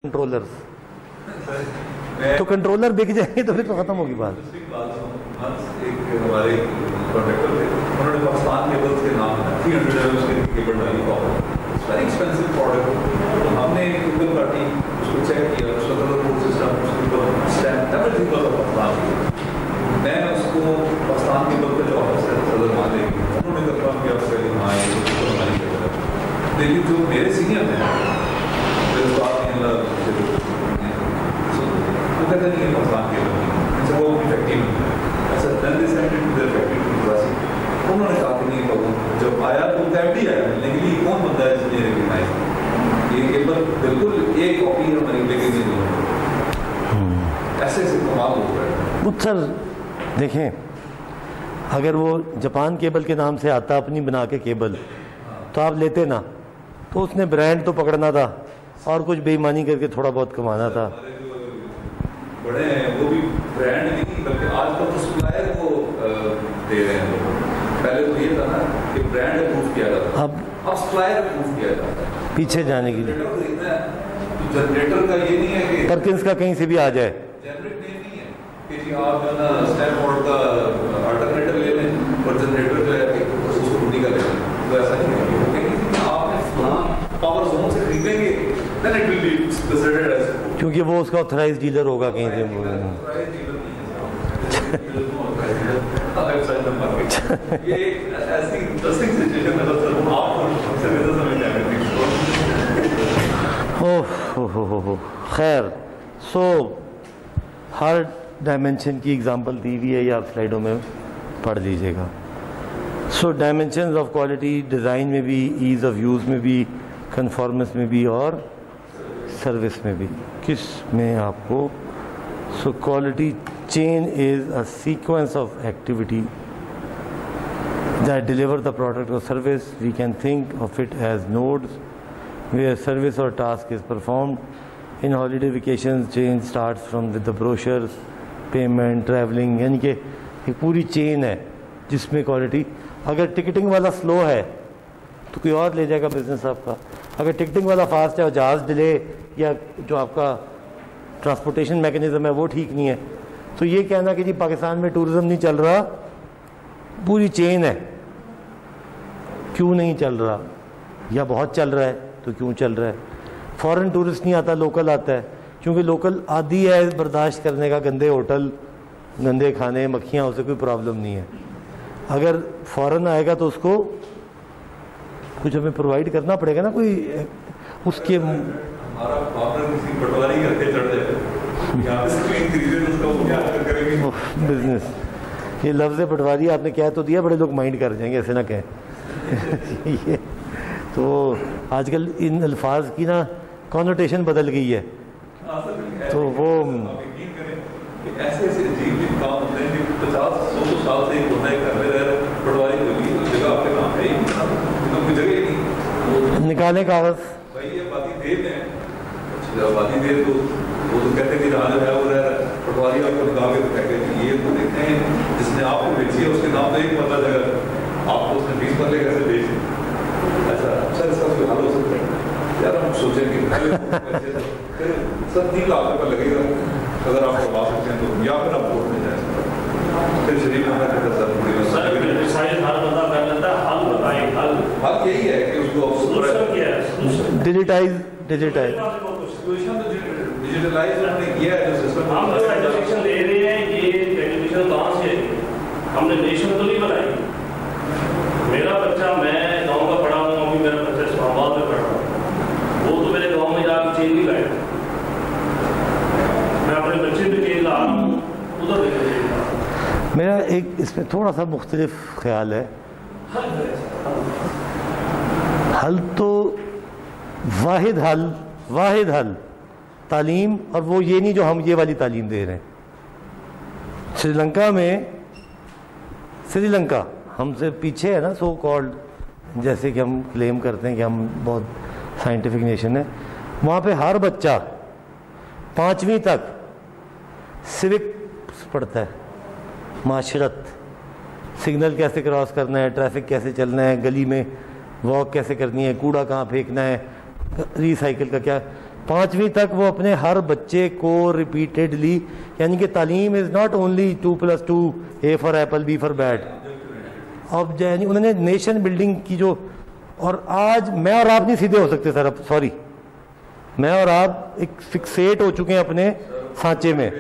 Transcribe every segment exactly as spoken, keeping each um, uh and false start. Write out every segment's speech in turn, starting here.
Controller تو controller بک جائیں تو پھر تو ختم ہوگی بات. ایک ہمارے کانٹریکٹر تھے, انہوں نے پاکستان کیبلز کے نام تھری ہنڈریڈ ایم اس کی کیبل ڈالی کاپر, ویری ایکسپینسو پروڈکٹ. ہم نے گوگل کاٹی اس کو چیک کیا, اس کا کلر کوڈ سسٹم اس کے اوپر اسٹیمپ نیور تھی کلر پاکستان کی. میں اس کو پاکستان کیبل کا جو آفس ہے صدر مان لے گی, انہوں نے کنفرم کیا اس کا ہاں یہ تو ہماری کیبل ہے. لیکن جو میرے سینئر ہیں وہ کہتے ہیں یہ پاکستان کیبل نہیں, وہ اپنی فیکٹری میں ایسا دن they send to their factory to Karachi. انہوں نے کہا کہ نہیں بابو, جب آیا تو ایم ڈی آیا ملنے کے لیے, کون بندہ ہے جس نے ریکگنائز یہ کیبل بالکل ایک کاپی ہے ہماری لے کے نہیں دوں. ایسے ایسے کمال ہو رہا ہے. سر دیکھیں, اگر وہ جاپان کیبل کے نام سے آتا اپنی بنا کے کیبل تو آپ لیتے نا, تو اس نے برانڈ تو پکڑنا تھا اور کچھ بے ایمانی کر کے تھوڑا بہت کمانا تھا. بڑے ہیں وہ بھی برانڈ نہیں بلکہ آج کل تو سپلائر کو دے رہے ہیں. پہلے تو یہ تھا نا کہ برانڈ اپروو کیا جاتا, اب اب سپلائر اپروو کیا جاتا ہے پیچھے جانے کے لیے. جنریٹر کا یہ نہیں ہے کہ پرکنس کا کہیں سے بھی آ جائے, جنریٹ نہیں ہے کہ جی آپ جو ہے نا اسٹینڈ فورڈ کا آلٹرنیٹر لے لیں اور جنریٹر جو ہے اس کو ٹوٹی کا لے لیں. تو ایسا نہیں ہے, وہ کہیں کہ آپ نے فلاں پاور زون سے خریدیں گے then it will be considered as, کیونکہ وہ اس کا آتھرائز ڈیلر ہوگا کہیں سے. خیر, سو ہر ڈائمینشن کی ایگزامپل دی ہوئی ہے, یہ آپ سلائڈوں میں پڑھ لیجیے گا. So dimensions of quality, design میں بھی, ایز آف یوز میں بھی, کنفارمنس میں بھی اور سروس میں بھی. کس میں آپ کو so quality chain is a sequence of activity that deliver the product اور service. We can think of it as nodes where service اور task is performed. In holiday vacation chain starts from with the brochures, payment, travelling, یعنی کہ ایک پوری چین ہے جس میں quality. اگر ٹکٹنگ والا سلو ہے تو کوئی اور لے جائے گا بزنس آپ کا. اگر ٹکٹنگ والا فاسٹ ہے اور جہاز ڈیلے یا جو آپ کا ٹرانسپورٹیشن میکینزم ہے وہ ٹھیک نہیں ہے, تو یہ کہنا کہ جی پاکستان میں ٹورزم نہیں چل رہا, پوری چین ہے. کیوں نہیں چل رہا, یا بہت چل رہا ہے تو کیوں چل رہا ہے. فورن ٹورسٹ نہیں آتا, لوکل آتا ہے, کیونکہ لوکل عادی ہے برداشت کرنے کا, گندے ہوٹل, گندے کھانے, مکھیاں, اسے کوئی پرابلم نہیں ہے. اگر فورن آئے گا تو اس کو کچھ ہمیں پرووائڈ کرنا پڑے گا نا, کوئی اس کے بزنس. یہ لفظ پٹواری آپ نے کہہ تو دیا, بڑے لوگ مائنڈ کر جائیں گے, ایسے نہ کہیں. تو آج کل ان الفاظ کی نا کانوٹیشن بدل گئی ہے, تو وہ ایسے ایسے عجیب کام ہوتے ہیں کہ پچاس سو سو سال سے ایک بندہ ایک گھر میں رہ رہا ہے, پٹواری بولی اس جگہ آپ کے کام ہے ہی نہیں, کوئی جگہ ہی نہیں. نکالے کاغذ بھائی, یہ باتی دیر ہے, جب باتی دیر تو وہ تو کہتے ہیں کہ جہاں جو ہے وہ رہ رہا ہے, پٹواری آپ کو نکال کے تو کہتے ہیں یہ تو دیکھتے ہیں جس نے آپ کو بیچی ہے اس کے نام تو ایک پتہ جگہ آپ کو اس نے بیس پتلے کیسے بیچے. اچھا سر اس کا کوئی حل ہو سکتا ہے یار, ہم سوچیں کہ سر تین لاکھ روپیہ لگے گا اگر آپ کروا سکتے ہیں تو, یا پھر آپ کورٹ میں جائیں. پھر شریف میں حل یہی ہے کہ اس کو ڈیجیٹائز ڈیجیٹائز ڈیجیٹلائز ہم نے کیا ہے. جو سسٹم ہم جو ایجوکیشن دے رہے ہیں, یہ ایجوکیشن کہاں سے ہے, ہم نے نیشن تو نہیں بنائی. میرا بچہ, میں گاؤں کا پڑھا ہوں, ابھی میرا بچہ اسلام آباد میں پڑھ رہا ہوں, وہ تو میرے گاؤں میں جا کے چین نہیں لائے, میں اپنے بچے پہ چین لا رہا ہوں, ادھر دیکھ رہے. میرا ایک اس میں تھوڑا سا مختلف خیال ہے. حل تو واحد حل واحد حل تعلیم, اور وہ یہ نہیں جو ہم یہ والی تعلیم دے رہے ہیں. سری لنکا میں, سری لنکا ہم سے پیچھے ہے نا, سو کالڈ, جیسے کہ ہم کلیم کرتے ہیں کہ ہم بہت سائنٹیفک نیشن ہے. وہاں پہ ہر بچہ پانچویں تک سوک پڑھتا ہے, معاشرت, سگنل کیسے کراس کرنا ہے, ٹریفک کیسے چلنا ہے, گلی میں واک کیسے کرنی ہے, کوڑا کہاں پھینکنا ہے, ری سائیکل کا کیا. پانچویں تک وہ اپنے ہر بچے کو ریپیٹیڈلی، یعنی کہ تعلیم is not only two plus two, A for apple B for bat. اب یعنی انہوں نے نیشن بلڈنگ کی جو، اور آج میں اور آپ نہیں سیدھے ہو سکتے سر، اب سوری، میں اور آپ ایک فکسیٹ ہو چکے ہیں اپنے سانچے میں.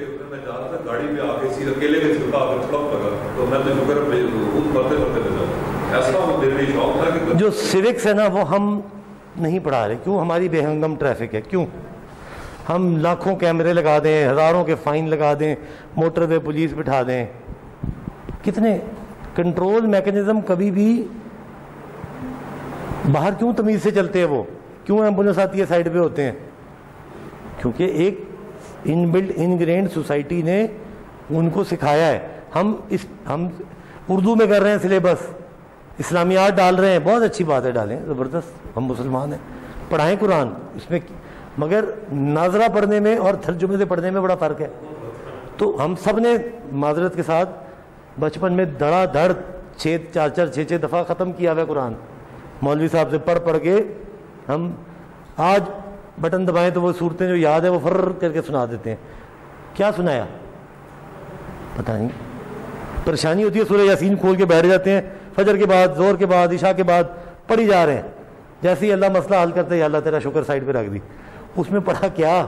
جو سیوکس ہے نا وہ ہم نہیں پڑھا رہے. کیوں؟ ہماری بے ہنگم ٹریفک ہے. کیوں؟ ہم لاکھوں کیمرے لگا دیں، ہزاروں کے فائن لگا دیں، موٹر وے پولیس بٹھا دیں. کتنے کنٹرول میکینزم کبھی بھی باہر کیوں تمیز سے چلتے ہیں؟ وہ کیوں ایمبولینس آتی ہے سائڈ پہ ہوتے ہیں؟ کیونکہ ایک ان بلڈ انگرینڈ سوسائٹی نے ان کو سکھایا ہے. ہم اس ہم اردو میں کر رہے ہیں سلیبس، اسلامیات ڈال رہے ہیں، بہت اچھی بات ہے، ڈالیں، زبردست، ہم مسلمان ہیں، پڑھائیں قرآن اس میں، مگر ناظرہ پڑھنے میں اور ترجمے سے پڑھنے میں بڑا فرق ہے. تو ہم سب نے معذرت کے ساتھ بچپن میں دھڑا دھڑ چھ چار چار چھ چھ دفعہ ختم کیا ہوا ہے قرآن، مولوی صاحب سے پڑھ پڑھ کے. ہم آج بٹن دبائیں تو وہ صورتیں جو یاد ہے وہ فر کر کے سنا دیتے ہیں. کیا سنایا پتہ نہیں. پریشانی ہوتی ہے، سورہ یاسین کھول کے بیٹھ جاتے ہیں، فجر کے بعد، زور کے بعد، عشاء کے بعد پڑھی جا رہے ہیں. جیسے ہی اللہ مسئلہ حل کرتے ہیں، اللہ تیرا شکر، سائڈ پہ رکھ دی. اس میں پڑھا کیا؟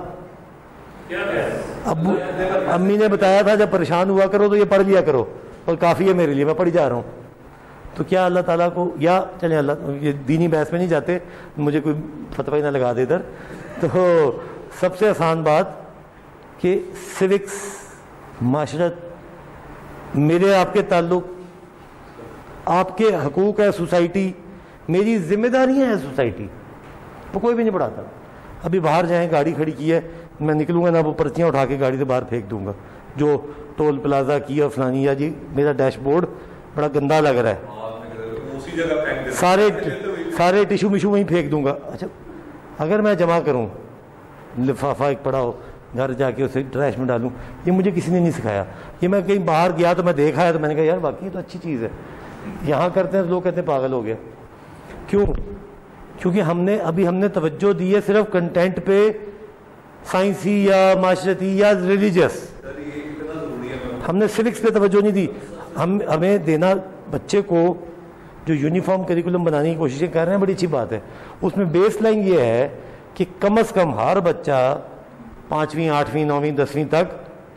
ابو امی نے بتایا تھا جب پریشان ہوا کرو تو یہ پڑھ لیا کرو، اور کافی ہے میرے لیے، میں پڑھی جا رہا ہوں. تو کیا اللہ تعالیٰ کو، یا چلیں اللہ، یہ دینی بحث میں نہیں جاتے، مجھے کوئی فتوی نہ لگا دے ادھر. تو سب سے آسان بات کہ سوکس، معاشرت، میرے آپ کے تعلق، آپ کے حقوق ہے سوسائٹی، میری ذمہ داریاں ہیں سوسائٹی، وہ کوئی بھی نہیں پڑھاتا. ابھی باہر جائیں، گاڑی کھڑی کی ہے، میں نکلوں گا نا وہ پرچیاں اٹھا کے گاڑی سے باہر پھینک دوں گا، جو ٹول پلازا کی اور فلانی، یا جی میرا ڈیش بورڈ بڑا گندا لگ رہا ہے، سارے سارے ٹیشو میشو وہیں پھینک دوں گا. اچھا اگر میں جمع کروں، لفافہ ایک پڑا ہو، گھر جا کے اسے ٹریش میں ڈالوں، یہ مجھے کسی نے نہیں سکھایا. یہ میں کہیں باہر گیا تو میں دیکھا ہے تو میں نے کہا یار باقی تو اچھی چیز ہے. یہاں کرتے ہیں تو لوگ کہتے ہیں پاگل ہو گیا. کیوں؟ کیونکہ ہم نے ابھی ہم نے توجہ دی ہے صرف کنٹینٹ پہ، سائنسی یا معاشرتی یا ریلیجیس. ہم نے سوکس پہ توجہ نہیں دی. ہم ہمیں دینا بچے کو جو یونیفارم کریکولم بنانے کی کوششیں کر رہے ہیں، بڑی اچھی بات ہے. اس میں بیس لائن یہ ہے کہ کم از کم ہر بچہ پانچویں، آٹھویں، نویں، دسویں تک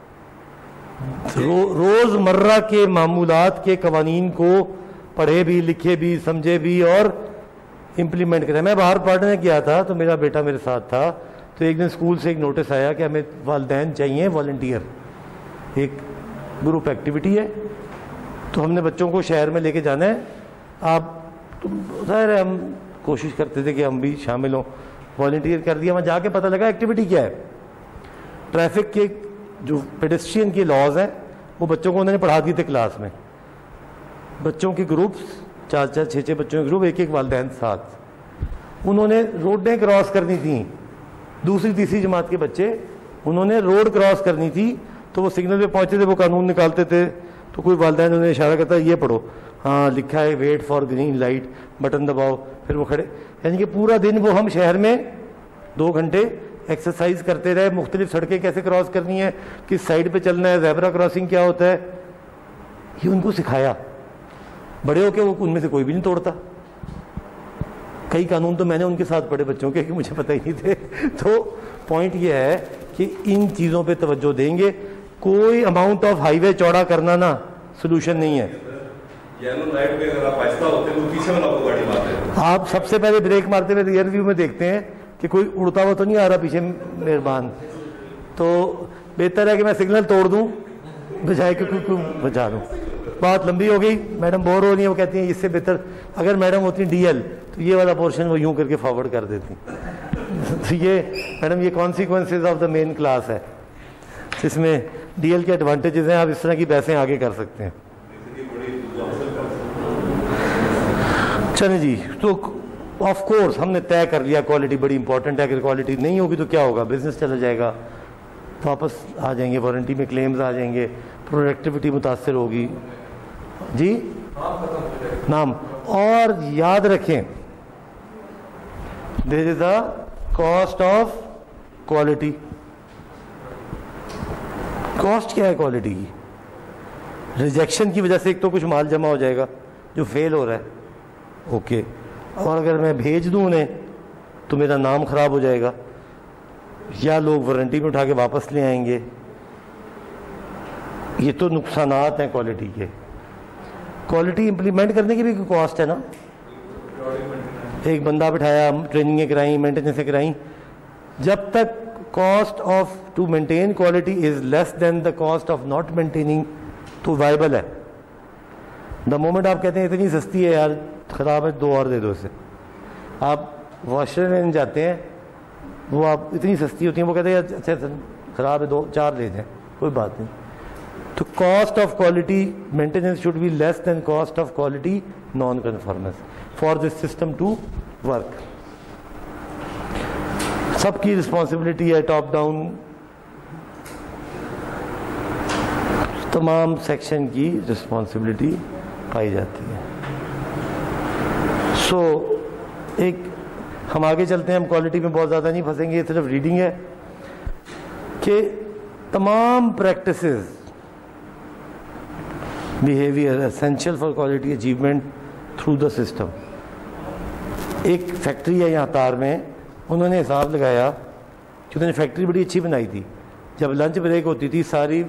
رو روز مرہ کے معمولات کے قوانین کو پڑھے بھی، لکھے بھی، سمجھے بھی اور امپلیمنٹ کرے. میں باہر پڑھنے گیا تھا تو میرا بیٹا میرے ساتھ تھا، تو ایک دن اسکول سے ایک نوٹس آیا کہ ہمیں والدین چاہیے والنٹیئر، ایک گروپ ایکٹیویٹی ہے. تو ہم نے بچوں کو شہر میں لے کے جانا ہے. آپ ظاہر ہے ہم کوشش کرتے تھے کہ ہم بھی شامل ہوں، والنٹیئر کر دیا. وہاں جا کے پتہ لگا ایکٹیویٹی کیا ہے. ٹریفک کے جو پیڈسٹرین کے لاز ہیں وہ بچوں کو انہوں نے پڑھا دیے تھے کلاس میں. بچوں کے گروپس، چار چار چھ چھ بچوں کے گروپ، ایک ایک والدین ساتھ. انہوں نے روڈیں کراس کرنی تھیں، دوسری تیسری جماعت کے بچے، انہوں نے روڈ کراس کرنی تھی. تو وہ سگنل پہ پہنچتے تھے، وہ قانون نکالتے تھے، تو کوئی والدین انہوں نے اشارہ کرتا ہے یہ پڑھو، ہاں لکھا ہے wait for green light, button دباؤ، پھر وہ کھڑے. یعنی کہ پورا دن وہ ہم شہر میں دو گھنٹے ایکسرسائز کرتے رہے، مختلف سڑکیں کیسے کراس کرنی ہے، کس سائڈ پہ چلنا ہے، زیبرا کراسنگ کیا ہوتا ہے، یہ ان کو سکھایا. بڑے ہو کے وہ ان میں سے کوئی بھی نہیں توڑتا. کئی قانون تو میں نے ان کے ساتھ پڑھے بچوں کے کہ مجھے پتہ ہی نہیں تھے. تو پوائنٹ یہ ہے کہ ان چیزوں پہ توجہ دیں گے. کوئی اماؤنٹ آف ہائی وے چوڑا کرنا نا سولوشن نہیں ہے. آپ سب سے پہلے بریک مارتے ہوئے ریئر ویو میں دیکھتے ہیں کہ کوئی اڑتا ہوا تو نہیں آ رہا پیچھے مہربان. تو بہتر ہے کہ میں سگنل توڑ دوں بجائے کہ کوئی بچا دوں. بات لمبی ہو گئی، میڈم بور ہو رہی ہیں، وہ کہتی ہیں اس سے بہتر اگر میڈم ہوتی ڈی ایل تو یہ والا پورشن وہ یوں کر کے فارورڈ کر دیتی. تو یہ میڈم یہ consequences of the main class ہے، جس میں ڈی ایل کے ایڈوانٹیجز ہیں. آپ اس طرح کی بحثیں آگے کر سکتے ہیں. چلیں جی، تو آف کورس ہم نے طے کر لیا کوالٹی بڑی امپورٹنٹ ہے. اگر کوالٹی نہیں ہوگی تو کیا ہوگا؟ بزنس چلا جائے گا، واپس آ جائیں گے، وارنٹی میں کلیمز آ جائیں گے، پروڈکٹیوٹی متاثر ہوگی. جی نام. اور یاد رکھیں there is a cost of quality. Cost کیا ہے کوالٹی کی؟ ریجیکشن کی وجہ سے ایک تو کچھ مال جمع ہو جائے گا جو فیل ہو رہا ہے, اوکے, اور اگر میں بھیج دوں انہیں تو میرا نام خراب ہو جائے گا, یا لوگ وارنٹی میں اٹھا کے واپس لے آئیں گے. یہ تو نقصانات ہیں کوالٹی کے. کوالٹی امپلیمنٹ کرنے کی بھی کوئی کاسٹ ہے نا. ایک بندہ بٹھایا, ٹریننگیں کرائیں, مینٹیننس کرائیں, جب تک cost of to maintain quality is less than the cost of not maintaining تو وائبل ہے. دا مومنٹ آپ کہتے ہیں اتنی سستی ہے یار, خراب ہے, دو اور دے دو اسے. آپ واشر مین جاتے ہیں, وہ آپ اتنی سستی ہوتی ہیں, وہ کہتے ہیں اچھا خراب ہے, دو چار لے دیں, کوئی بات نہیں. تو cost of quality maintenance should be less than cost of quality non conformance for this system to work. سب کی رسپانسبلٹی ہے, ٹاپ ڈاؤن تمام سیکشن کی رسپانسبلٹی پائی جاتی ہے. سو so, ایک ہم آگے چلتے ہیں, ہم کوالٹی میں بہت زیادہ نہیں پھنسیں گے, یہ صرف ریڈنگ ہے کہ تمام practices behaviour essential for quality achievement through the system. ایک فیکٹری ہے یہاں تار میں, انہوں نے حساب لگایا کہ انہوں نے فیکٹری بڑی اچھی بنائی تھی. جب لنچ بریک ہوتی تھی ساری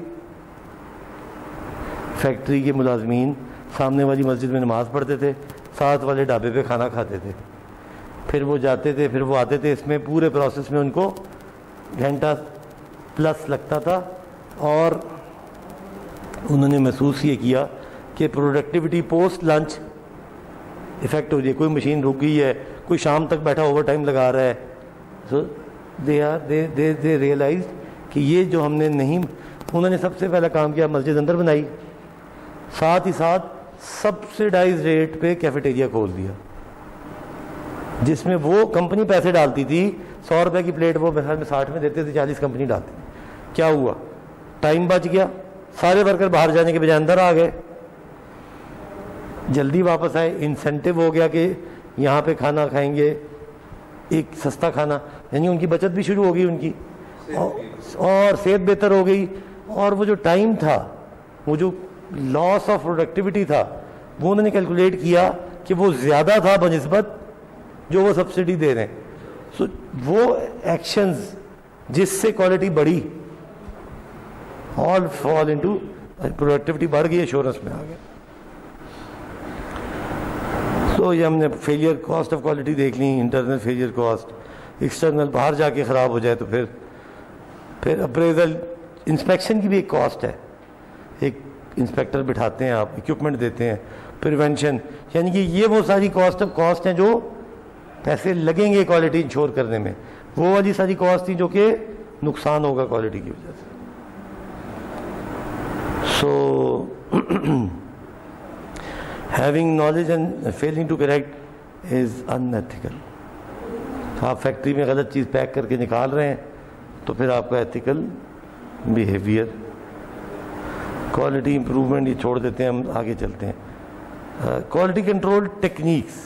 فیکٹری کے ملازمین سامنے والی مسجد میں نماز پڑھتے تھے, ساتھ والے ڈھابے پہ کھانا کھاتے تھے, پھر وہ جاتے تھے, پھر وہ آتے تھے. اس میں پورے پروسیس میں ان کو گھنٹہ پلس لگتا تھا, اور انہوں نے محسوس یہ کیا کہ پروڈکٹیوٹی پوسٹ لنچ افیکٹ ہو جائے. کوئی مشین رک گئی ہے, کوئی شام تک بیٹھا اوور ٹائم لگا رہا ہے. سو they are they they they realise کہ یہ جو ہم نے نہیں, انہوں نے سب سے پہلا کام کیا مسجد اندر بنائی, ساتھ ہی ساتھ سبسڈائز ریٹ پہ کیفیٹیریا کھول دیا, جس میں وہ کمپنی پیسے ڈالتی تھی. سو روپے کی پلیٹ وہ میں ساٹھ میں دیتے تھے, چالیس کمپنی ڈالتی تھی. کیا ہوا؟ ٹائم بچ گیا, سارے ورکر باہر جانے کے بجائے اندر آ گئے, جلدی واپس آئے. انسینٹیو ہو گیا کہ یہاں پہ کھانا کھائیں گے, ایک سستا کھانا, یعنی ان کی بچت بھی شروع ہو گئی ان کی, اور صحت بہتر ہو گئی. اور وہ جو ٹائم تھا, وہ جو لاس آف پروڈکٹیوٹی تھا, وہ انہوں نے کیلکولیٹ کیا کہ وہ زیادہ تھا بنسبت جو وہ سبسڈی دے رہے ہیں. سو وہ ایکشنز جس سے کوالٹی بڑھی, آل فال انٹو پروڈکٹیوٹی بڑھ گئی, ایشورنس میں آ گیا. سو یہ ہم نے فیلئر کاسٹ آف کوالٹی دیکھ لی, انٹرنل فیلئر کاسٹ, ایکسٹرنل باہر جا کے خراب ہو جائے تو پھر پھر اپریزل. انسپیکشن کی بھی ایک کاسٹ ہے, ایک انسپیکٹر بٹھاتے ہیں آپ, اکوپمنٹ دیتے ہیں. پریونشن, یعنی کہ یہ وہ ساری کاسٹ کاسٹ ہیں جو پیسے لگیں گے کوالٹی انشور کرنے میں, وہ والی ساری کاسٹ تھی جو کہ نقصان ہوگا کوالٹی کی وجہ سے. So having knowledge and failing to correct is unethical. آپ فیکٹری میں غلط چیز پیک کر کے نکال رہے ہیں تو پھر آپ کا ایتھیکل بیہیویئر. کوالٹی امپروومنٹ یہ چھوڑ دیتے ہیں, ہم آگے چلتے ہیں. Quality control techniques,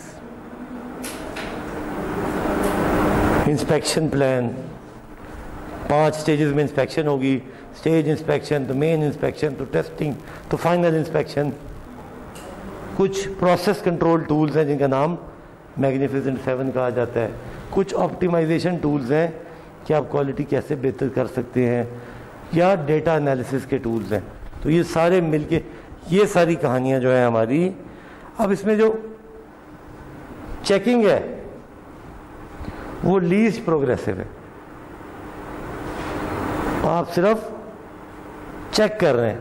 inspection plan, پانچ سٹیجز میں انسپیکشن ہوگی. اسٹیج انسپیکشن, تو مین انسپیکشن, تو ٹیسٹنگ, تو فائنل انسپیکشن. کچھ پروسیس کنٹرول ٹولز ہیں جن کا نام میگنیفیسنٹ سیون کہا جاتا ہے. کچھ آپٹیمائزیشن ٹولز ہیں کہ آپ کوالٹی کیسے بہتر کر سکتے ہیں, یا ڈیٹا انالیسس کے ٹولز ہیں. تو یہ سارے مل کے یہ ساری کہانیاں جو ہیں ہماری. اب اس میں جو چیکنگ ہے وہ لیسٹ پروگریسو ہے. آپ صرف چیک کر رہے ہیں,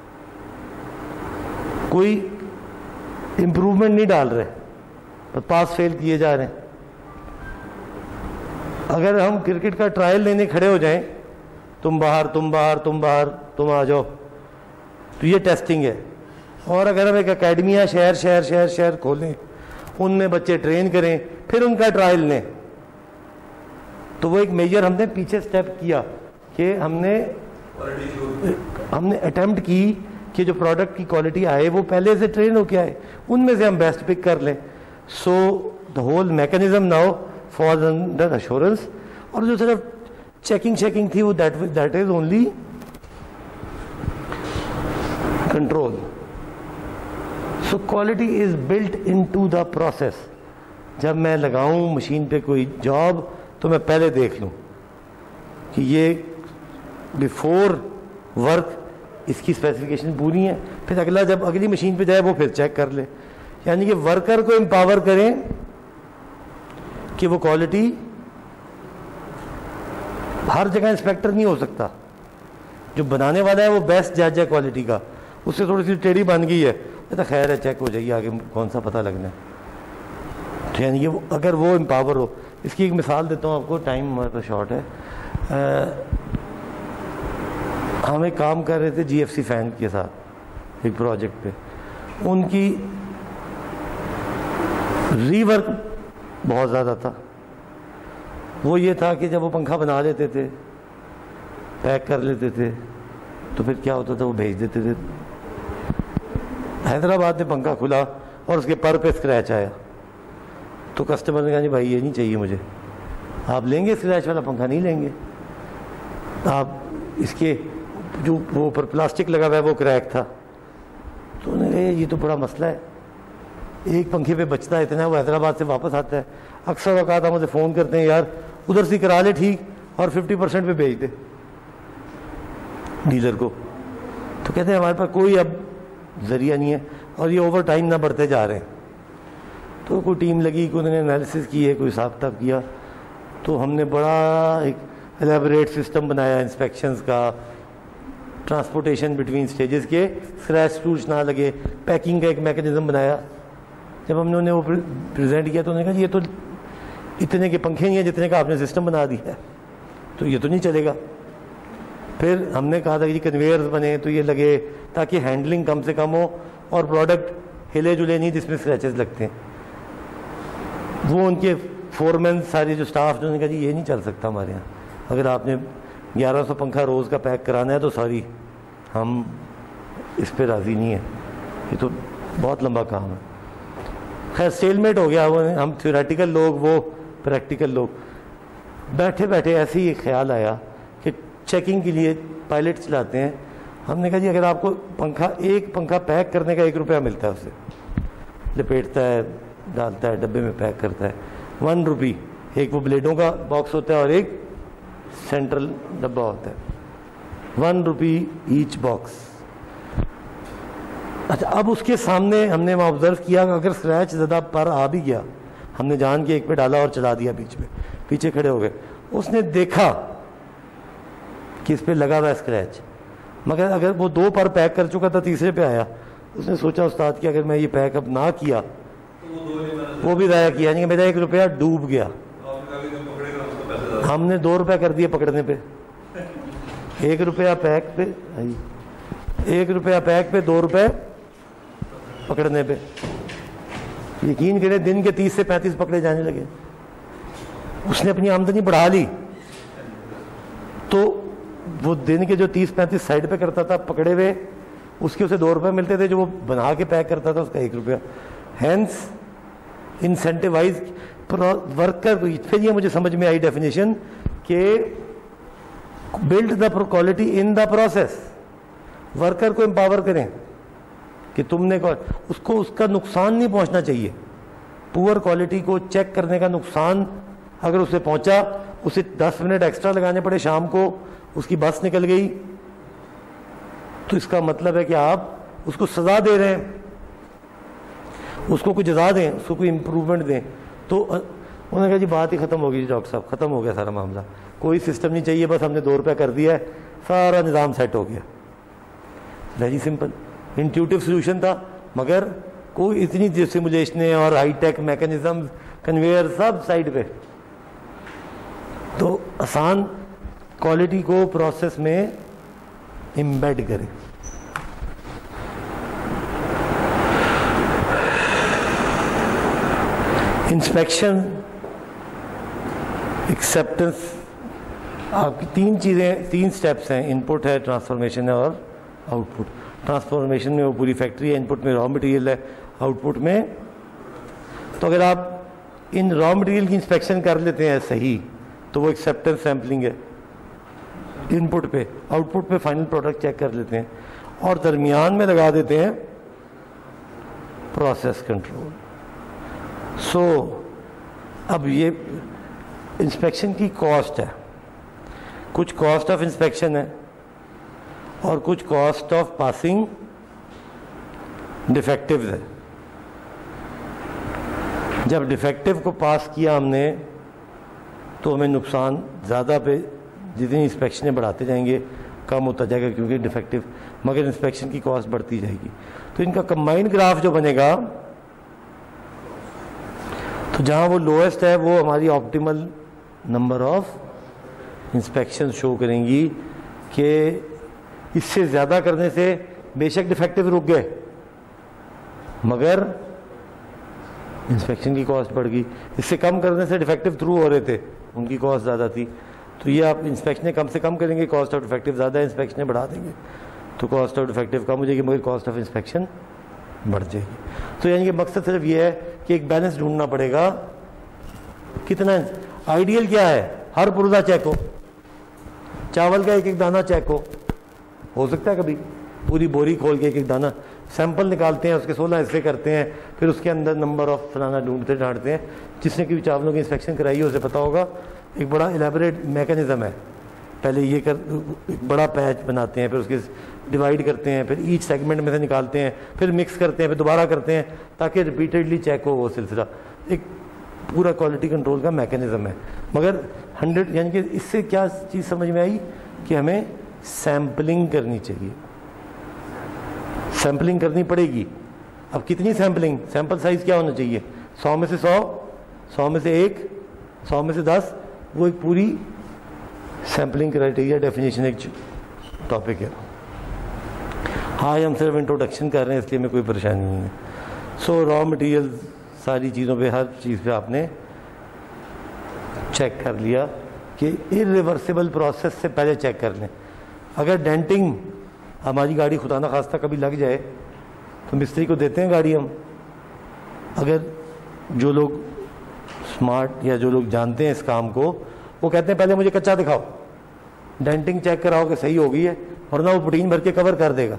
کوئی امپروومنٹ نہیں ڈال رہے, پاس فیل کیے جا رہے ہیں. اگر ہم کرکٹ کا ٹرائل لینے کھڑے ہو جائیں, تم باہر تم باہر تم باہر تم آ جاؤ, تو یہ ٹیسٹنگ ہے. اور اگر ہم ایک اکیڈمیاں شہر شہر شہر شہر کھولیں, ان میں بچے ٹرین کریں, پھر ان کا ٹرائل لیں, تو وہ ایک میجر ہم نے پیچھے سٹیپ کیا کہ ہم نے ہم نے اٹیمپٹ کی کہ جو پروڈکٹ کی کوالٹی آئے وہ پہلے سے ٹرین ہو کے آئے, ان میں سے ہم بیسٹ پک کر لیں. So the whole mechanism now for under assurance. اور جو صرف چیکنگ چیکنگ تھی وہ that that is only control. So quality is built in to the process. جب میں لگاؤں مشین پہ کوئی جاب تو میں پہلے دیکھ لوں کہ یہ بیفور ورک اس کی اسپیسیفکیشن پوری ہے, پھر اگلا جب اگلی مشین پہ جائے وہ پھر چیک کر لے. یعنی کہ ورکر کو امپاور کریں کہ وہ کوالٹی ہر جگہ انسپیکٹر نہیں ہو سکتا. جو بنانے والا ہے وہ بیسٹ جج ہے کوالٹی کا, اس سے تھوڑی سی ٹیڑھی بن گئی ہے تو خیر ہے چیک ہو جائے گی, آگے کون سا پتہ لگنا ہے. یعنی کہ اگر وہ امپاور ہو. اس کی ایک مثال دیتا ہوں آپ کو, ٹائم ہمارے پاس شارٹ ہے. ہم ایک کام کر رہے تھے جی ایف سی فین کے ساتھ ایک پروجیکٹ پہ. ان کی ری ورک بہت زیادہ تھا. وہ یہ تھا کہ جب وہ پنکھا بنا لیتے تھے, پیک کر لیتے تھے, تو پھر کیا ہوتا تھا وہ بھیج دیتے تھے. حیدرآباد میں پنکھا کھلا اور اس کے پر پہ اسکریچ آیا تو کسٹمر نے کہا جی بھائی یہ نہیں چاہیے مجھے. آپ لیں گے اسکریچ والا پنکھا؟ نہیں لیں گے. آپ اس کے جو وہ اوپر پلاسٹک لگا ہوا ہے وہ کریک تھا. تو انہوں نے کہا یہ تو بڑا مسئلہ ہے, ایک پنکھے پہ بچتا ہے اتنا, وہ حیدرآباد سے واپس آتا ہے. اکثر اوقات ہم مجھے فون کرتے ہیں یار ادھر سے کرا لے ٹھیک, اور ففٹی پرسینٹ پہ بھیج دے ڈیلر کو. تو کہتے ہیں ہمارے پاس کوئی اب ذریعہ نہیں ہے, اور یہ اوور ٹائم نہ بڑھتے جا رہے ہیں. تو کوئی ٹیم لگی کہ انہوں نے انالیسس کی ہے, کوئی حساب کتاب کیا, تو ہم نے بڑا ایک الیبوریٹ سسٹم بنایا انسپیکشنز کا, ٹرانسپورٹیشن بٹوین اسٹیجز کے, اسکریچ ٹوچ نہ لگے, پیکنگ کا ایک میکینزم بنایا. جب ہم نے انہیں وہ پریزنٹ کیا تو انہوں نے کہا جی یہ تو اتنے کے پنکھے نہیں ہیں جتنے کا آپ نے سسٹم بنا دیا ہے, تو یہ تو نہیں چلے گا. پھر ہم نے کہا تھا کہ جی کنویئرز بنے تو یہ لگے تاکہ ہینڈلنگ کم سے کم ہو اور پروڈکٹ ہلے جلے نہیں جس میں اسکریچز لگتے ہیں. وہ ان کے فورمین سارے جو اسٹاف جو نے کہا جی یہ نہیں چل سکتا ہمارے یہاں, اگر آپ نے گیارہ سو پنکھا روز کا پیک کرانا ہے تو سوری ہم اس پہ راضی نہیں ہیں, یہ تو بہت لمبا کام ہے. خیر سیل میٹ ہو گیا. وہ ہم تھیوریٹیکل لوگ, وہ پریکٹیکل لوگ. بیٹھے بیٹھے ایسے ہی ایک خیال آیا کہ چیکنگ کے لیے پائلٹ چلاتے ہیں. ہم نے کہا جی اگر آپ کو پنکھا ایک پنکھا پیک کرنے کا ایک روپیہ ملتا ہے, اسے لپیٹتا ہے, ڈالتا ہے ڈبے میں پیک کرتا ہے, ون روپی. ایک وہ بلیڈوں کا باکس ہوتا ہے اور ایک سینٹرل ڈبہ ہوتا ہے, ون روپی ایچ باکس. اچھا اب اس کے سامنے ہم نے وہاں آبزرو کیا کہ اگر اسکریچ زدہ پر آ بھی گیا, ہم نے جان کے ایک پہ ڈالا اور چلا دیا بیچ میں, پیچھے کھڑے ہو گئے. اس نے دیکھا کہ اس پہ لگا ہوا اسکریچ, مگر اگر وہ دو پر پیک کر چکا تھا تیسرے پہ آیا, اس نے سوچا استاد کہ اگر میں یہ پیک اب نہ کیا وہ بھی ضائع کیا, یعنی کہ میرا ایک روپیہ ڈوب گیا. ہم نے دو روپے کر دیے پکڑنے پہ, ایک روپیہ پیک پہ, ایک روپیہ پیک پہ دو روپے پکڑنے پہ. یقین کرے دن کے تیس سے پینتیس پکڑے جانے لگے. اس نے اپنی آمدنی بڑھا لی, تو وہ دن کے جو تیس پینتیس سائڈ پہ کرتا تھا پکڑے ہوئے, اس کے اسے دو روپے ملتے تھے, جو وہ بنا کے پیک کرتا تھا اس کا ایک روپیہ. Hence incentivise worker. پھر یہ مجھے سمجھ میں آئی ڈیفینیشن کہ build the quality in the process. Worker کو امپاور کریں کہ تم نے اس کو اس کا نقصان نہیں پہنچنا چاہیے. پور کوالٹی کو چیک کرنے کا نقصان اگر اسے پہنچا, اسے دس منٹ ایکسٹرا لگانے پڑے, شام کو اس کی بس نکل گئی, تو اس کا مطلب ہے کہ آپ اس کو سزا دے رہے ہیں, اس کو کوئی جزا دیں, اس کو کوئی امپروومنٹ دیں. تو انہوں نے کہا جی بات ہی ختم ہو گئی, جی ڈاکٹر صاحب ختم ہو گیا سارا معاملہ, کوئی سسٹم نہیں چاہیے, بس ہم نے دو روپیہ کر دیا ہے, سارا نظام سیٹ ہو گیا. ویری سمپل انٹیوٹیو سولوشن تھا, مگر کوئی اتنی سیمولیشنیں اور ہائی ٹیک میکینزم, کنویئر سب سائڈ پہ. تو آسان کوالٹی کو پروسیس میں امبیڈ کریں. انسپیکشن, ایکسیپٹنس, آپ کی تین چیزیں, تین سٹیپس ہیں. ان پٹ ہے, ٹرانسفارمیشن ہے اور آؤٹ پٹ. ٹرانسفارمیشن میں وہ پوری فیکٹری ہے, ان پٹ میں را مٹیریل ہے, آؤٹ پٹ میں. تو اگر آپ ان را مٹیریل کی انسپیکشن کر لیتے ہیں صحیح, تو وہ ایکسیپٹنس سیمپلنگ ہے. ان پٹ پہ آؤٹ پٹ پہ فائنل پروڈکٹ چیک کر لیتے ہیں اور درمیان میں لگا دیتے ہیں پروسیس کنٹرول. سو اب یہ انسپیکشن کی کاسٹ ہے, کچھ کاسٹ آف انسپیکشن ہے اور کچھ کاسٹ آف پاسنگ ڈیفیکٹیوز ہے. جب ڈیفیکٹیو کو پاس کیا ہم نے تو ہمیں نقصان زیادہ پہ جتنی انسپیکشنیں بڑھاتے جائیں گے کم ہوتا جائے گا کیونکہ ڈیفیکٹیو, مگر انسپیکشن کی کاسٹ بڑھتی جائے گی. تو ان کا کمبائنڈ گراف جو بنے گا تو جہاں وہ لوئسٹ ہے وہ ہماری optimal number of inspection show کریں گی کہ اس سے زیادہ کرنے سے بے شک ڈیفیکٹیو رک گئے مگر انسپیکشن کی کاسٹ بڑھ گئی, اس سے کم کرنے سے ڈیفیکٹیو تھرو ہو رہے تھے ان کی کاسٹ زیادہ تھی. تو یہ آپ انسپیکشنیں کم سے کم کریں گے, کاسٹ آف ڈیفیکٹیو زیادہ ہے, انسپیکشنیں بڑھا دیں گے تو کاسٹ آف ڈیفیکٹیو کم ہو جائے گی مگر کاسٹ آف انسپیکشن بڑھ جائے گی. تو یعنی کہ مقصد صرف یہ ہے کہ ایک بیلنس ڈھونڈنا پڑے گا. کتنا آئیڈیل کیا ہے, ہر پرزہ چیک ہو, چاول کا ایک ایک دانہ چیک ہو ہو سکتا ہے کبھی پوری بوری کھول کے ایک ایک دانہ سیمپل نکالتے ہیں, اس کے سولہ حصے کرتے ہیں, پھر اس کے اندر نمبر آف فلانا ڈھونڈتے ڈھانٹتے ہیں. جس نے کہ چاولوں کی انسپیکشن کرائی ہے اسے پتا ہوگا ایک بڑا الیبوریٹ میکینزم ہے. پہلے یہ کر ایک بڑا پیچ بناتے ہیں, پھر اس کے ڈیوائڈ کرتے ہیں, پھر ایچ سیگمنٹ میں سے نکالتے ہیں, پھر مکس کرتے ہیں, پھر دوبارہ کرتے ہیں تاکہ ریپیٹیڈلی چیک ہو وہ سلسلہ. ایک پورا کوالٹی کنٹرول کا میکینزم ہے. مگر ہنڈریڈ یعنی کہ اس سے کیا چیز سمجھ میں آئی کہ ہمیں سیمپلنگ کرنی چاہیے, سیمپلنگ کرنی پڑے گی. اب کتنی سیمپلنگ, سیمپل سائز کیا ہونا چاہیے, سو میں سے سو, سو میں سے ایک, سو میں سے دس, وہ ایک پوری سیمپلنگ کرائٹیریا ڈیفینیشن ایک ٹاپک ہے. ہاں ہم صرف انٹروڈکشن کر رہے ہیں اس لیے میں کوئی پریشانی نہیں ہے. سو را مٹیریل ساری چیزوں پہ ہر چیز پہ آپ نے چیک کر لیا کہ ارریورسیبل پروسیس سے پہلے چیک کر لیں. اگر ڈینٹنگ ہماری گاڑی خدا نہ خواستہ کبھی لگ جائے تو مستری کو دیتے ہیں گاڑی ہم. اگر جو لوگ اسمارٹ یا جو لوگ جانتے ہیں اس کام کو وہ کہتے ہیں پہلے مجھے کچا دکھاؤ, ڈینٹنگ چیک کراؤ کہ صحیح ہو گئی ہے, ورنہ وہ پٹین بھر کے کور کر دے گا.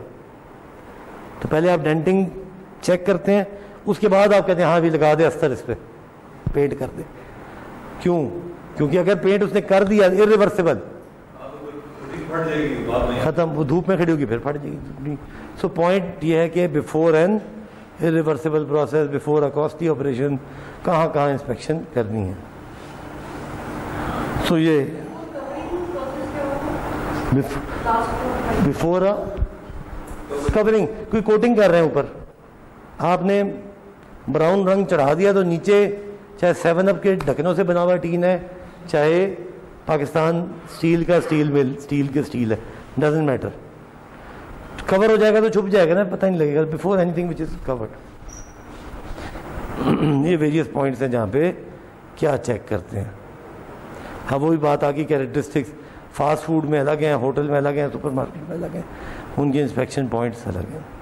تو پہلے آپ ڈینٹنگ چیک کرتے ہیں, اس کے بعد آپ کہتے ہیں ہاں بھی لگا دے استر اس پہ, پینٹ کر دے. کیوں؟ کیونکہ اگر پینٹ اس نے کر دیا ارریورسیبل ختم, وہ دھوپ میں کھڑی ہوگی پھر پھٹ جائے گی. سو پوائنٹ یہ ہے کہ before an irreversible process, before a costly operation کہاں کہاں انسپیکشن کرنی ہے. سو یہ بیفور کورنگ, کوئی کوٹنگ کر رہے ہیں اوپر, آپ نے براؤن رنگ چڑھا دیا تو نیچے چاہے سیون اپ کے ڈھکنوں سے بنا ہوا ٹین ہے, چاہے پاکستان اسٹیل کا اسٹیل مل اسٹیل کے اسٹیل ہے, ڈزنٹ میٹر, کور ہو جائے گا تو چھپ جائے گا نا, پتہ نہیں لگے گا. Before anything which is covered. یہ ویریس پوائنٹس ہیں جہاں پہ کیا چیک کرتے ہیں. ہاں وہی بات آ گئی, کیریکٹرسٹکس فاسٹ فوڈ میں الگ ہیں, ہوٹل میں الگ ہیں, سپر مارکیٹ میں الگ ہیں, ان کے انسپیکشن پوائنٹس الگ ہیں.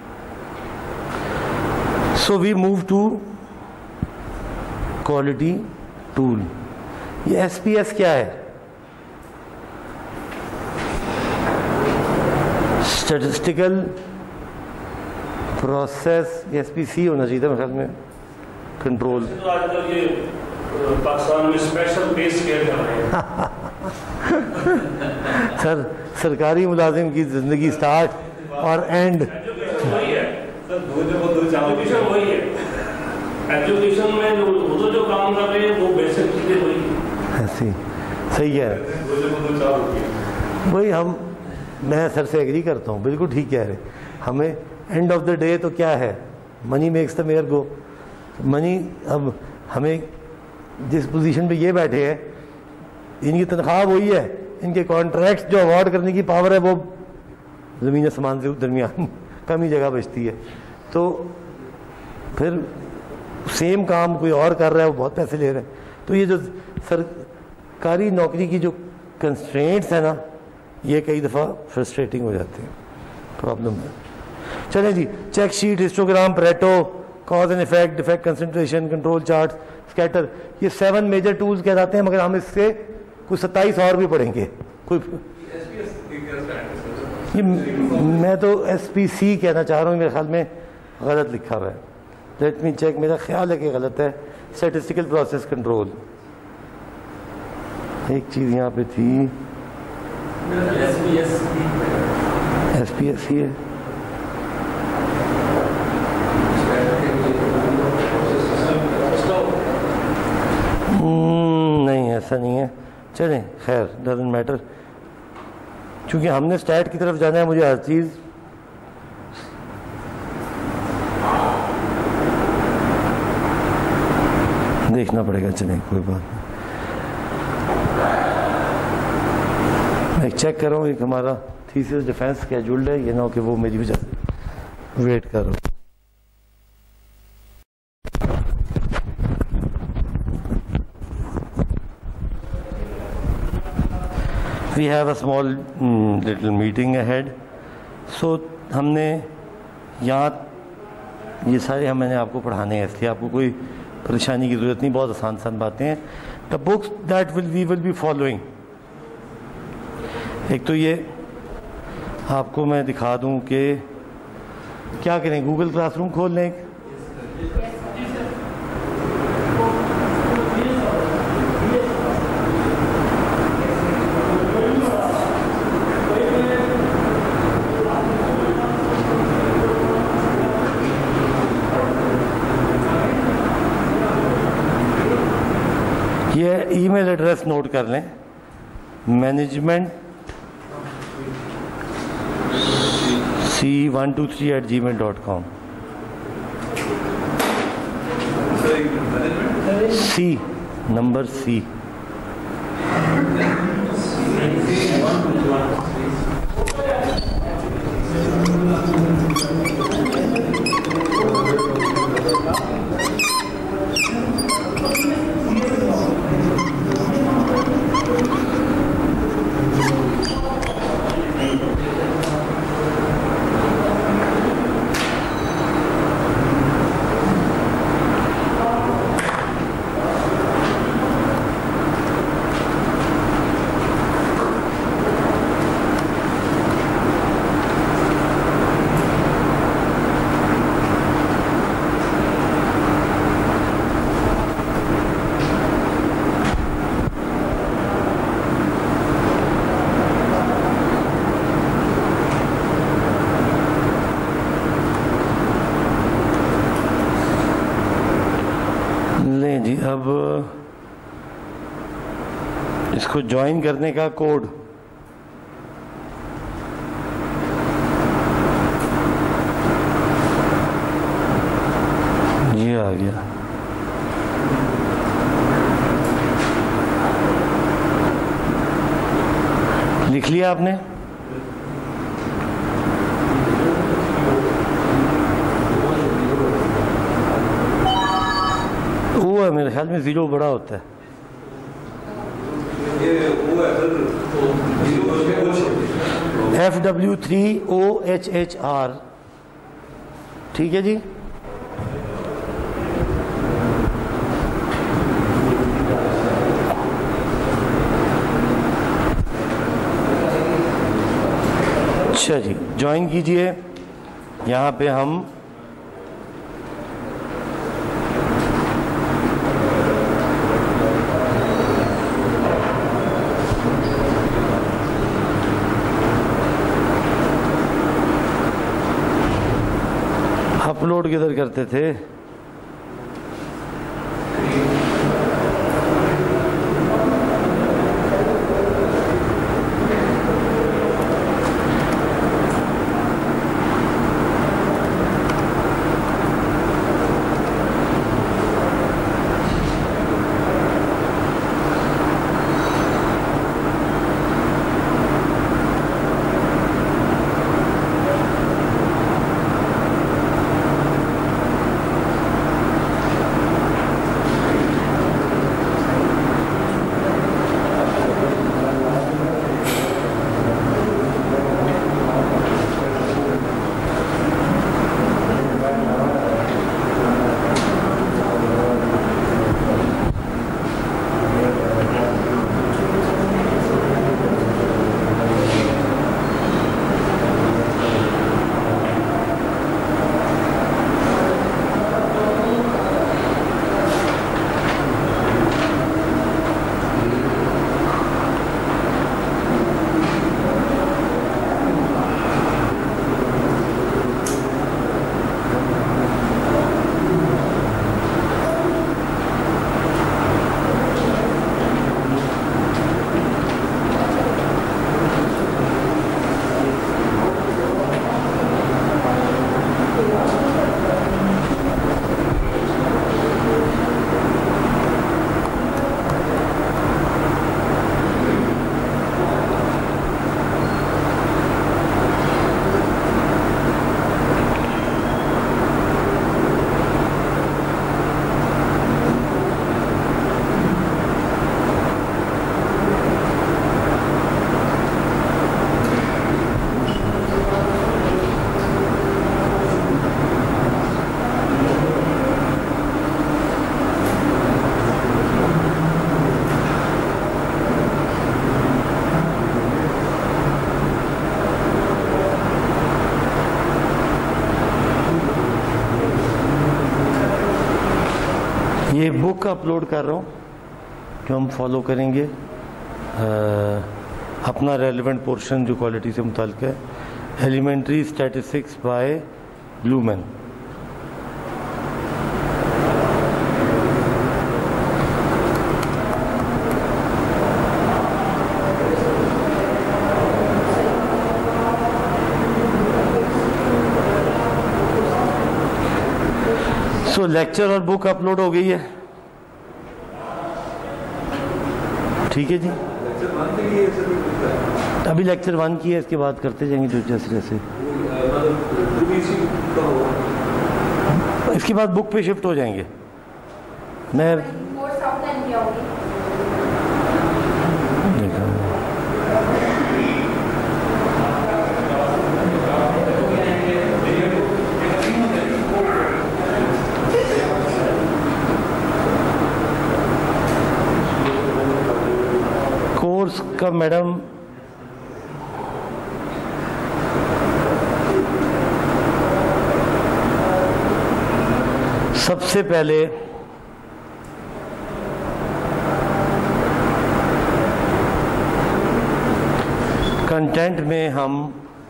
So we move to quality tool. یہ ایس پی ایس کیا ہے؟ Statistical process, S P C ہونا چاہیے میرے خیال میں, کنٹرول. پاکستان میں اسپیشل پے اسکیل کر رہے ہیں. سر سرکاری ملازم کی زندگی سٹارٹ اور اینڈ وہی ہے, وہی ہے. ایجوکیشن میں جو جو کام کر رہے ہیں وہ بیسک چیزیں وہی ایسی صحیح ہے. وہی ہم میں سر سے ایگری کرتا ہوں, بالکل ٹھیک کہہ رہے. ہمیں اینڈ آف دا ڈے تو کیا ہے, منی میکس دا میئر گو. منی اب ہمیں جس پوزیشن پہ یہ بیٹھے ہیں ان کی تنخواہ وہی ہے, ان کے کانٹریکٹس جو اوارڈ کرنے کی پاور ہے وہ زمین آسمان سے درمیان کم ہی جگہ بچتی ہے. تو پھر سیم کام کوئی اور کر رہا ہے, وہ بہت پیسے لے رہے ہیں. تو یہ جو سرکاری نوکری کی جو کنسٹرینٹس ہیں نا, یہ کئی دفعہ فرسٹریٹنگ ہو جاتے ہیں, پرابلم ہے. چلیں جی, check sheet, histogram, Pareto, cause and effect, defect concentration, control chart, scatter, یہ سیون میجر ٹولز کہلاتے ہیں. مگر ہم اس سے کوئی ستائیس اور بھی پڑھیں گے. کوئی یہ میں تو ایس پی سی کہنا چاہ رہا ہوں، میرے خیال میں غلط لکھا ہوا ہے. Let me check. میرا خیال ہے کہ غلط ہے. اسٹیٹسٹیکل پروسیس کنٹرول ایک چیز یہاں پہ تھی. ایس پی ایس سی ہے. نہیں ایسا نہیں ہے. چلیں خیر، ڈزنٹ میٹر. چونکہ ہم نے اسٹیٹ کی طرف جانا ہے، مجھے ہر چیز دیکھنا پڑے گا. چلیں کوئی بات نہیں. میں چیک کر رہا ہوں. ایک ہمارا تھیسس ڈیفینس اسکیجولڈ ہے، یہ نہ ہو کہ وہ میری وجہ سے ویٹ کر رہا ہوں. We have a small mm, little meeting ahead. So ہم نے یہاں یہ سارے ہم میں نے آپ کو پڑھانے ہیں، اس لیے آپ کو کوئی پریشانی کی ضرورت نہیں. بہت آسان آسان باتیں ہیں. The books that will we will be following. ایک تو یہ آپ کو میں دکھا دوں کہ کیا کریں. گوگل کلاس روم کھول لیں. یہ ای میل ایڈریس نوٹ کر لیں. Management C one two three eight Gmail dot com. C number C. اب اس کو جوائن کرنے کا کوڈ یہ آ گیا. لکھ لیا آپ نے؟ وہ ہے میرے خیال میں زیرو بڑا ہوتا ہے. F W three O H H R. ٹھیک ہے جی. اچھا جی جوائن کیجئے. یہاں پہ ہم اپلوڈ کدھر کرتے تھے؟ یہ بک اپلوڈ کر رہا ہوں جو ہم فالو کریں گے, اپنا ریلیونٹ پورشن جو کوالٹی سے متعلق ہے, elementary statistics by Bluman. So lecture اور بک اپلوڈ ہو گئی ہے, ٹھیک ہے جی. ابھی لیکچر ون کی ہے, اس کے بعد کرتے جائیں گے جو جیسے جیسے. اس کے بعد بک پہ شفٹ ہو جائیں گے. میں کورس کا میڈم سب سے پہلے کنٹینٹ میں ہم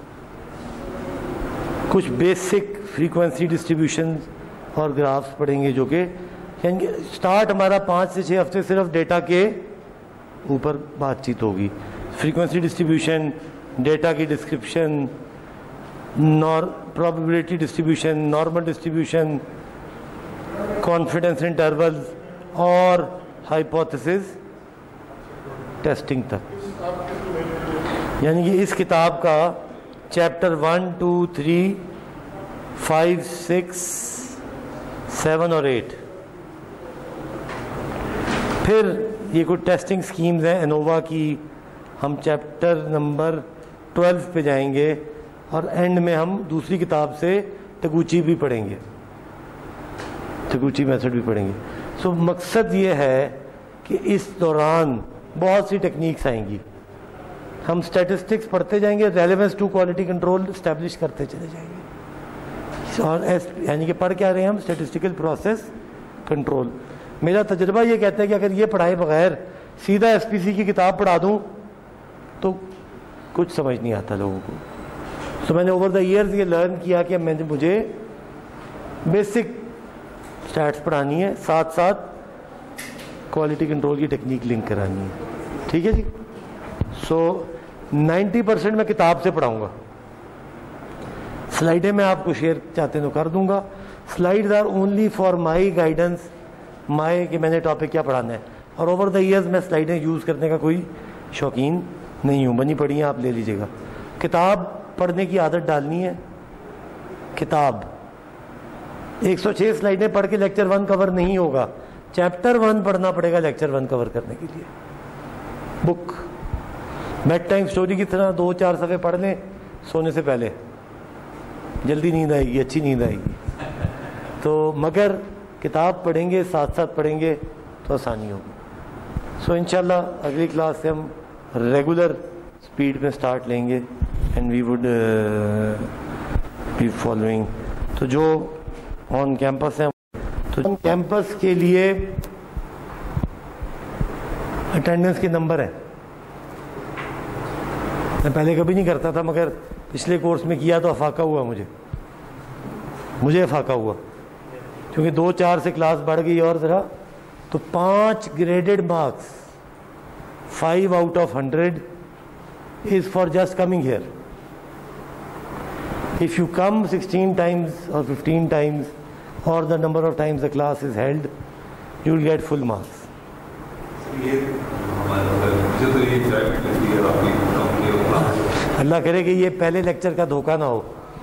کچھ بیسک فریکوینسی ڈسٹریبیوشن اور گرافس پڑھیں گے, جو کہ یعنی سٹارٹ ہمارا پانچ سے چھ ہفتے صرف ڈیٹا کے اوپر بات چیت ہوگی. فریکوینسی ڈسٹریبیوشن, ڈیٹا کی ڈسکرپشن, نار probability distribution, normal distribution, confidence intervals اور ہائپوتھیسس ٹیسٹنگ تک. یعنی کہ اس کتاب کا chapter one two three five six seven اور ایٹ. پھر یہ کوئی ٹیسٹنگ سکیمز ہیں انووا کی, ہم چیپٹر نمبر ٹویلو پہ جائیں گے, اور اینڈ میں ہم دوسری کتاب سے تگوچی بھی پڑھیں گے, تگوچی میتھڈ بھی پڑھیں گے. سو مقصد یہ ہے کہ اس دوران بہت سی ٹیکنیکس آئیں گی. ہم اسٹیٹسٹکس پڑھتے جائیں گے, relevance to quality control establish کرتے چلے جائیں گے, اور یعنی کہ پڑھ کیا رہے ہیں ہم, اسٹیٹسٹیکل پروسیس کنٹرول. میرا تجربہ یہ کہتا ہے کہ اگر یہ پڑھائے بغیر سیدھا ایس پی سی کی کتاب پڑھا دوں تو کچھ سمجھ نہیں آتا لوگوں کو. سو میں نے اوور دا ایئرز یہ لرن کیا کہ میں مجھے بیسک اسٹیٹس پڑھانی ہے, ساتھ ساتھ کوالٹی کنٹرول کی ٹیکنیک لنک کرانی ہے, ٹھیک ہے جی. سو نائنٹی پرسینٹ میں کتاب سے پڑھاؤں گا. سلائڈیں میں آپ کو شیئر چاہتے ہیں تو کر دوں گا. Slides are only for my guidance, my کہ میں نے ٹاپک کیا پڑھانا ہے, اور اوور دا ایئرز میں سلائڈیں یوز کرنے کا کوئی شوقین نہیں ہوں. بنی پڑھی ہیں آپ لے لیجیے گا. کتاب پڑھنے کی عادت ڈالنی ہے. کتاب ایک سو چھ سلائڈیں پڑھ کے لیکچر ون کور نہیں ہوگا, چیپٹر ون پڑھنا پڑے گا لیکچر ون کور کرنے کے لیے. بک بیڈ ٹائم اسٹوری کی طرح دو چار صفحے پڑھ لیں سونے سے پہلے, جلدی نیند آئے گی, اچھی نیند آئے گی. تو مگر کتاب پڑھیں گے, ساتھ ساتھ پڑھیں گے تو آسانی ہوگی. سو انشاءاللہ اگلی کلاس سے ہم ریگولر اسپیڈ میں اسٹارٹ لیں گے, and we would be following. تو جو آن کیمپس ہیں, تو آن کیمپس کے لیے اٹینڈنس کے نمبر ہیں. میں پہلے کبھی نہیں کرتا تھا, مگر پچھلے کورس میں کیا تو افاقہ ہوا مجھے مجھے افاقہ ہوا کیونکہ دو چار سے کلاس بڑھ گئی اور ذرا, تو پانچ graded marks, five out of hundred is for just coming here. If you come sixteen times or fifteen times, or the number of times the class is held, you will get full marks. Allah کرے کہ یہ پہلے lecture کا دھوکہ نہ ہو.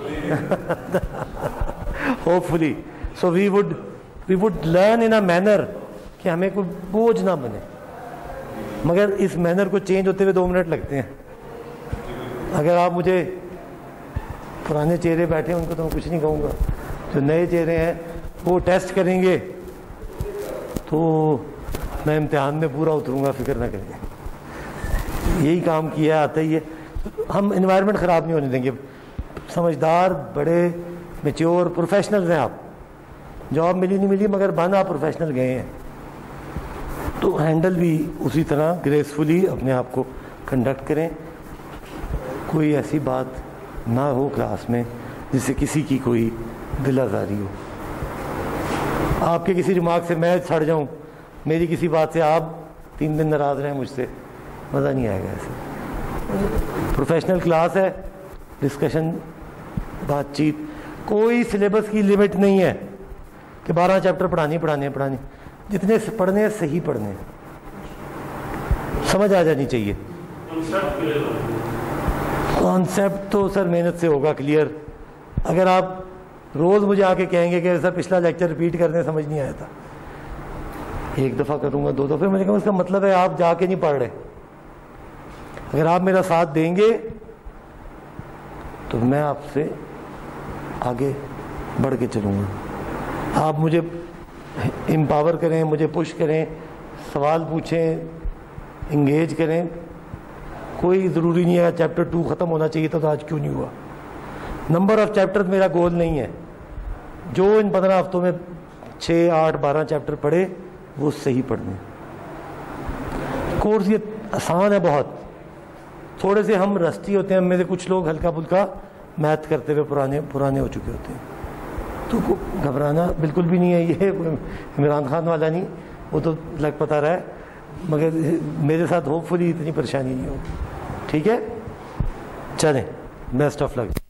Hopefully. So we would we would learn in a manner کہ ہمیں کوئی بوجھ نہ بنے, مگر اس مینر کو چینج ہوتے ہوئے دو منٹ لگتے ہیں. اگر آپ مجھے پرانے چہرے بیٹھے ہیں ان کو تو میں کچھ نہیں کہوں گا, جو نئے چہرے ہیں وہ ٹیسٹ کریں گے تو میں امتحان میں پورا اتروں گا, فکر نہ کریں. یہی کام کیا آتا ہی ہے. ہم انوائرمنٹ خراب نہیں ہونے دیں گے. سمجھدار, بڑے میچور پروفیشنلز ہیں آپ, جاب ملی نہیں ملی مگر بن آپ پروفیشنل گئے ہیں، تو ہینڈل بھی اسی طرح گریسفلی اپنے آپ کو کنڈکٹ کریں. کوئی ایسی بات نہ ہو کلاس میں جس سے کسی کی کوئی دل آزاری ہو. آپ کے کسی ریمارک سے میں سڑ جاؤں، میری کسی بات سے آپ تین دن ناراض رہیں مجھ سے، مزہ نہیں آئے گا. ایسے پروفیشنل کلاس ہے، ڈسکشن، بات چیت. کوئی سلیبس کی لمٹ نہیں ہے کہ بارہ چیپٹر پڑھانی پڑھانے پڑھانی جتنے پڑھنے صحیح پڑھنے، سمجھ آ جانی چاہیے. کانسیپٹ تو سر محنت سے ہوگا کلیئر. اگر آپ روز مجھے آ کے کہیں گے کہ سر پچھلا لیکچر رپیٹ کرنے سمجھ نہیں آیا تھا، ایک دفعہ کروں گا، دو دفعہ، میں نے کہا اس کا مطلب ہے آپ جا کے نہیں پڑھ رہے. اگر آپ میرا ساتھ دیں گے تو میں آپ سے آگے بڑھ کے چلوں گا. آپ مجھے امپاور کریں، مجھے پش کریں، سوال پوچھیں، انگیج کریں. کوئی ضروری نہیں ہے چیپٹر ٹو ختم ہونا چاہیے تھا تو آج کیوں نہیں ہوا. نمبر آف چیپٹر میرا گول نہیں ہے. جو ان پندرہ ہفتوں میں چھ آٹھ بارہ چیپٹر پڑھے وہ صحیح پڑھنے. کورس یہ آسان ہے بہت. تھوڑے سے ہم رسٹی ہوتے ہیں، ہم میں سے کچھ لوگ ہلکا پھلکا میتھ کرتے ہوئے پرانے پرانے ہو چکے ہوتے ہیں، تو گھبرانا بالکل بھی نہیں ہے. یہ عمران خان والا نہیں، وہ تو لگ پتا رہا ہے، مگر میرے ساتھ ہوپ فلی اتنی پریشانی نہیں ہوگی. ٹھیک ہے، چلیں، بیسٹ آف لک.